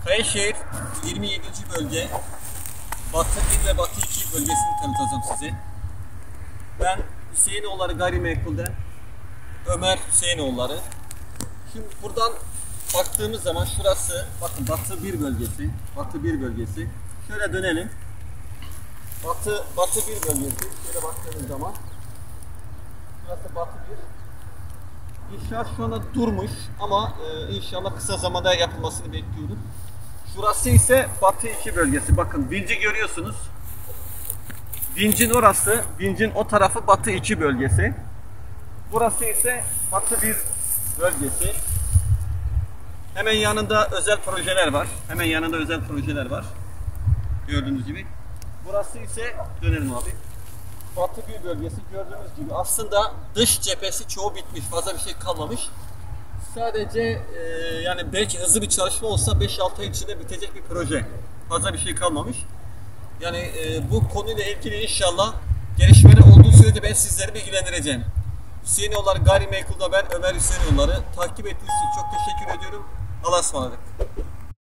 Kayaşehir 27. bölge Batı 1 ve Batı 2 bölgesini tanıtacağım size. Ben Hüseyinoğulları Gayrimenkul'den Ömer Hüseyinoğulları. Şimdi buradan baktığımız zaman şurası bakın Batı 1 bölgesi. Batı 1 bölgesi. Şöyle dönelim. Batı 1 bölgesi. Şöyle baktığımız zaman şurası Batı 1. İnşaat şu anda durmuş ama inşallah kısa zamanda yapılmasını bekliyoruz. Şurası ise Batı 2 bölgesi. Bakın vinci görüyorsunuz. Vincin orası, vincin o tarafı Batı 2 bölgesi. Burası ise Batı 1 bölgesi. Hemen yanında özel projeler var. Gördüğünüz gibi. Burası ise dönelim abi. Batı 1 bölgesi gördüğünüz gibi aslında dış cephesi çoğu bitmiş. Fazla bir şey kalmamış. Sadece yani belki hızlı bir çalışma olsa 5-6 ay içinde bitecek bir proje. Fazla bir şey kalmamış. Yani bu konuyla ilgili inşallah gelişmeler olduğu sürece ben sizleri bilgilendireceğim. Hüseyinoğulları Gayrimenkul'da ben Ömer Hüseyinoğulları. Takip ettiğiniz için çok teşekkür ediyorum. Allah'a ısmarladık.